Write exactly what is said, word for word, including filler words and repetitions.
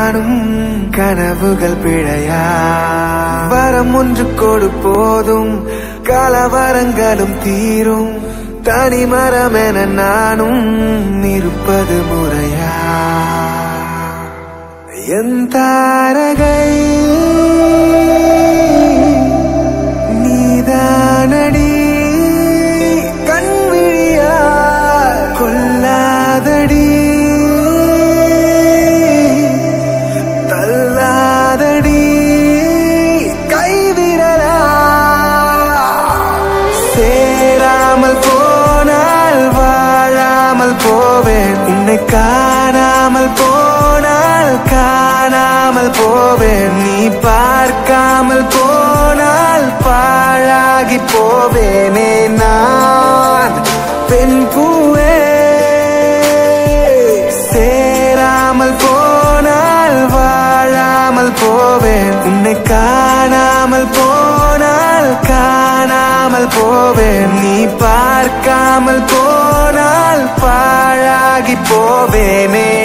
காணும் கனவுகள் பிழையா வரம் ஒன்று கொடு போதும் கலவரங்களும் தீரும் தனி மரம் என நானும் இருப்பது முறையா என் தாரகை நீதானடி கண்விழியா கொல்லாதடி தள்ளாதடி கைவிரலா சேராமல் போனால் வாழாமல் போவேன் உன்னை காணாமல் போனால் காணாமல் போவேன் நீ பார்க்காமல் போனால் பாழாகி போவேனே நான் பெண் பூவே சேராமல் போனால் வாழாமல் போவேன் உன்னை காணாமல் போனால் காணாமல் போவேன் நீ பார்க்காமல் போனால் பாழாகி போவேனே